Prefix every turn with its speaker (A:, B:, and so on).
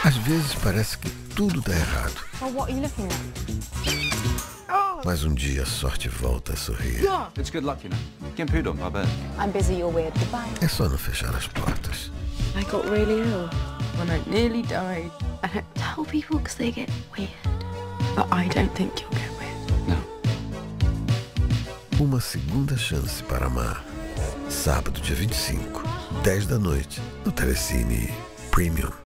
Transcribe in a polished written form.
A: Às vezes parece que tudo dá errado.
B: Oh, what are you looking at?
A: Mas um dia a sorte volta a sorrir.
C: It's good luck, you know. Get pooed on by bird.
B: I'm busy, you're weird. Goodbye.
A: É só não fechar as portas.
D: I got really ill when I nearly died. I don't tell people because they get weird. But I don't think you'll get weird.
C: No.
A: Uma segunda chance para amar. Sábado, dia 25, 10 da noite, no Telecine Premium.